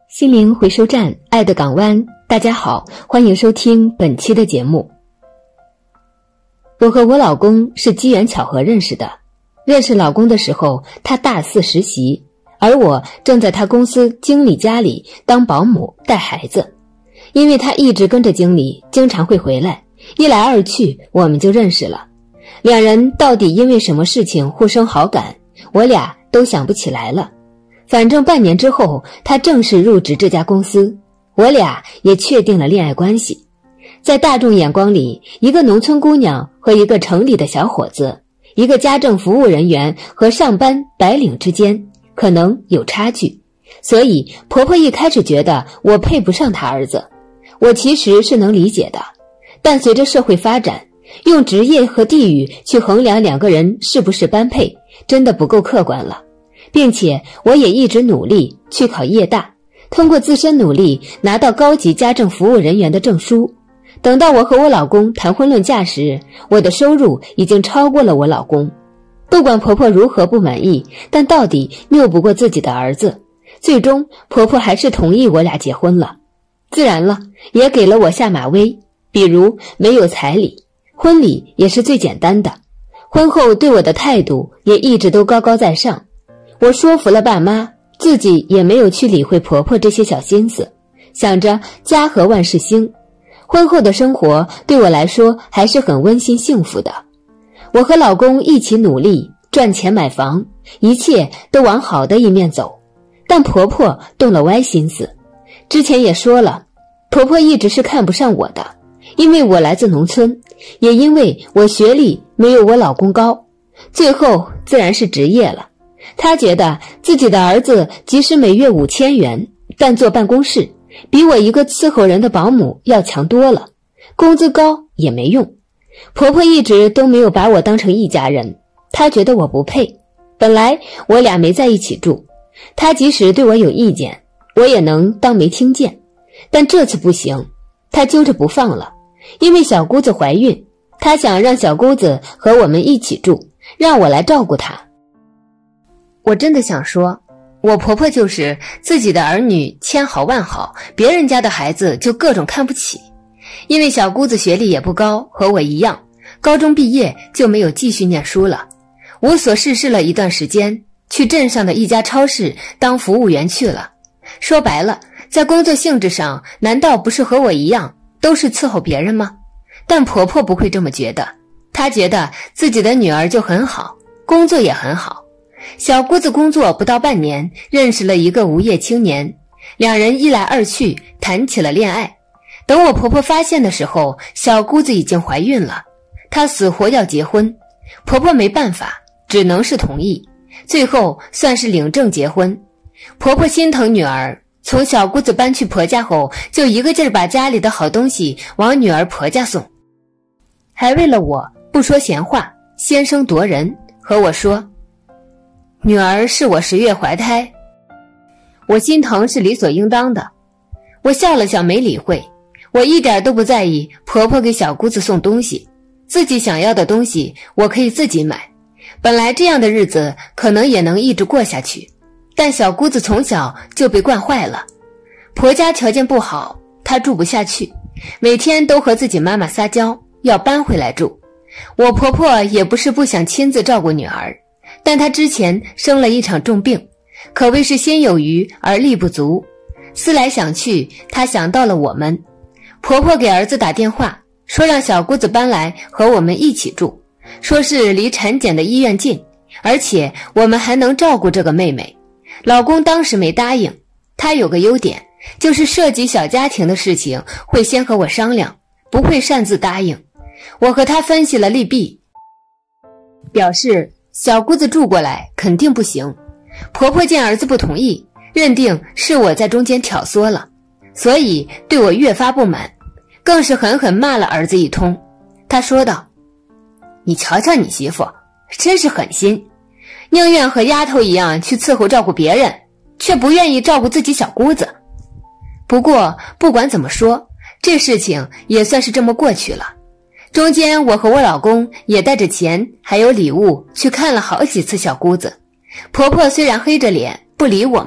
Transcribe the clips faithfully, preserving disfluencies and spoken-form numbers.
心灵回收站，爱的港湾，大家好，欢迎收听本期的节目。我和我老公是机缘巧合认识的，认识老公的时候，他大四实习，而我正在他公司经理家里当保姆带孩子。因为他一直跟着经理，经常会回来，一来二去，我们就认识了。两人到底因为什么事情互生好感，我俩都想不起来了。反正半年之后，他正式入职这家公司，我俩也确定了恋爱关系。在大众眼光里，一个农村姑娘和一个城里的小伙子，一个家政服务人员和上班白领之间，可能有差距。所以婆婆一开始觉得我配不上她儿子，我其实是能理解的。但随着社会发展，用职业和地域去衡量两个人是不是般配，真的不够客观了。并且我也一直努力去考业大，通过自身努力拿到高级家政服务人员的证书。等到我和我老公谈婚论嫁时，我的收入已经超过了我老公。不管婆婆如何不满意，但到底拗不过自己的儿子，最终婆婆还是同意我俩结婚了。自然了，也给了我下马威，比如没有彩礼，婚礼也是最简单的。婚后对我的态度也一直都高高在上。我说服了爸妈，自己也没有去理会婆婆这些小心思，想着家和万事兴。婚后的生活对我来说还是很温馨幸福的。我和老公一起努力赚钱买房，一切都往好的一面走。但婆婆动了歪心思。之前也说了，婆婆一直是看不上我的，因为我来自农村，也因为我学历没有我老公高，最后自然是职业了。他觉得自己的儿子即使每月五千元，但坐办公室比我一个伺候人的保姆要强多了，工资高也没用。婆婆一直都没有把我当成一家人，她觉得我不配。本来我俩没在一起住，她即使对我有意见，我也能当没听见。但这次不行，她揪着不放了，因为小姑子怀孕，她想让小姑子和我们一起住，让我来照顾她。我真的想说，我婆婆就是自己的儿女千好万好，别人家的孩子就各种看不起。因为小姑子学历也不高，和我一样，高中毕业就没有继续念书了，无所事事了一段时间，去镇上的一家超市当服务员去了。说白了，在工作性质上，难道不是和我一样，都是伺候别人吗？但婆婆不会这么觉得，她觉得自己的女儿就很好，工作也很好。小姑子工作不到半年，认识了一个无业青年，两人一来二去谈起了恋爱。等我婆婆发现的时候，小姑子已经怀孕了，她死活要结婚，婆婆没办法，只能是同意，最后算是领证结婚。婆婆心疼女儿，从小姑子搬去婆家后，就一个劲儿把家里的好东西往女儿婆家送，还为了我不说闲话，先声夺人，和我说女儿是我十月怀胎，我心疼是理所应当的。我笑了笑没理会，我一点都不在意婆婆给小姑子送东西，自己想要的东西我可以自己买。本来这样的日子可能也能一直过下去，但小姑子从小就被惯坏了，婆家条件不好，她住不下去，每天都和自己妈妈撒娇要搬回来住。我婆婆也不是不想亲自照顾女儿，但她之前生了一场重病，可谓是心有余而力不足。思来想去，她想到了我们。婆婆给儿子打电话，说让小姑子搬来和我们一起住，说是离产检的医院近，而且我们还能照顾这个妹妹。老公当时没答应，他有个优点，就是涉及小家庭的事情会先和我商量，不会擅自答应。我和他分析了利弊，表示小姑子住过来肯定不行。婆婆见儿子不同意，认定是我在中间挑唆了，所以对我越发不满，更是狠狠骂了儿子一通。他说道，你瞧瞧你媳妇，真是狠心，宁愿和丫头一样去伺候照顾别人，却不愿意照顾自己小姑子。不过不管怎么说，这事情也算是这么过去了。中间我和我老公也带着钱还有礼物去看了好几次小姑子。婆婆虽然黑着脸不理我们，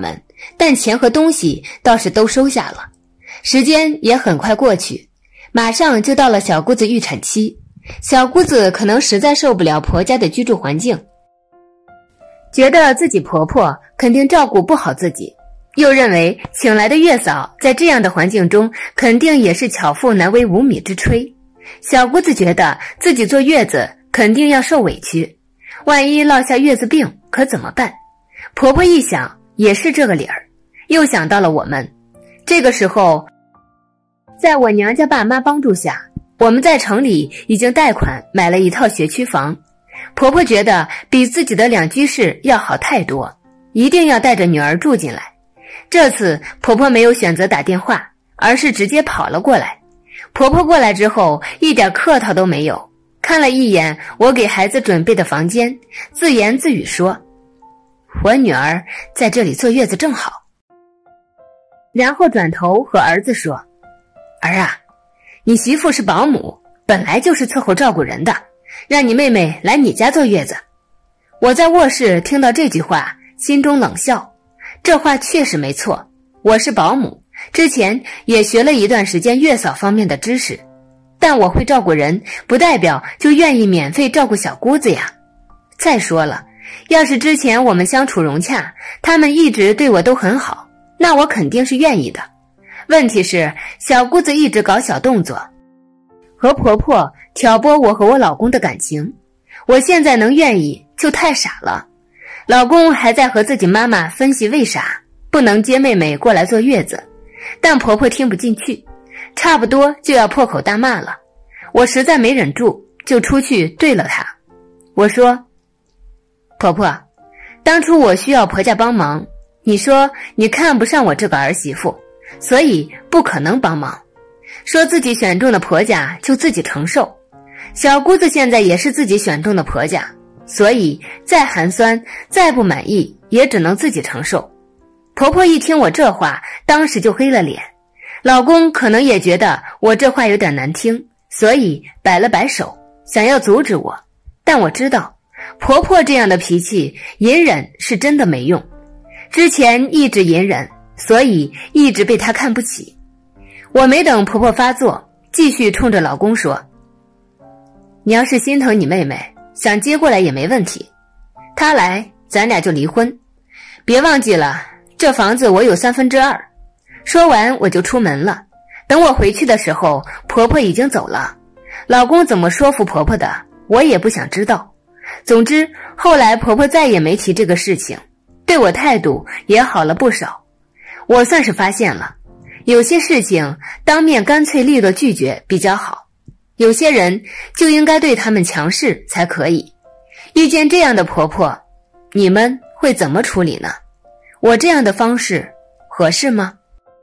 但钱和东西倒是都收下了。时间也很快过去，马上就到了小姑子预产期。小姑子可能实在受不了婆家的居住环境，觉得自己婆婆肯定照顾不好自己，又认为请来的月嫂在这样的环境中肯定也是巧妇难为无米之炊。小姑子觉得自己坐月子肯定要受委屈，万一落下月子病可怎么办？婆婆一想也是这个理儿，又想到了我们。这个时候，在我娘家爸妈帮助下，我们在城里已经贷款买了一套学区房。婆婆觉得比自己的两居室要好太多，一定要带着女儿住进来。这次婆婆没有选择打电话，而是直接跑了过来。婆婆过来之后一点客套都没有，看了一眼我给孩子准备的房间，自言自语说：我女儿在这里坐月子正好。然后转头和儿子说：儿啊，你媳妇是保姆，本来就是伺候照顾人的，让你妹妹来你家坐月子。我在卧室听到这句话，心中冷笑，这话确实没错，我是保姆，之前也学了一段时间月嫂方面的知识，但我会照顾人，不代表就愿意免费照顾小姑子呀。再说了，要是之前我们相处融洽，他们一直对我都很好，那我肯定是愿意的。问题是小姑子一直搞小动作，和婆婆挑拨我和我老公的感情，我现在能愿意就太傻了。老公还在和自己妈妈分析为啥不能接妹妹过来坐月子，但婆婆听不进去，差不多就要破口大骂了。我实在没忍住，就出去对了她。我说：婆婆，当初我需要婆家帮忙，你说你看不上我这个儿媳妇，所以不可能帮忙，说自己选中的婆家就自己承受。小姑子现在也是自己选中的婆家，所以再寒酸再不满意也只能自己承受。婆婆一听我这话，当时就黑了脸。老公可能也觉得我这话有点难听，所以摆了摆手，想要阻止我。但我知道婆婆这样的脾气，隐忍是真的没用。之前一直隐忍，所以一直被她看不起。我没等婆婆发作，继续冲着老公说：你要是心疼你妹妹，想接过来也没问题，她来咱俩就离婚。别忘记了，这房子我有三分之二。说完我就出门了。等我回去的时候，婆婆已经走了。老公怎么说服婆婆的，我也不想知道。总之后来婆婆再也没提这个事情，对我态度也好了不少。我算是发现了，有些事情当面干脆利落拒绝比较好，有些人就应该对他们强势才可以。遇见这样的婆婆，你们会怎么处理呢？我这样的方式合适吗？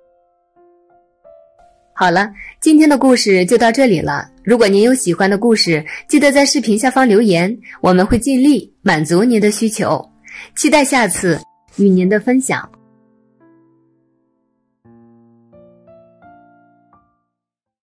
好了，今天的故事就到这里了。如果您有喜欢的故事，记得在视频下方留言，我们会尽力满足您的需求。期待下次与您的分享。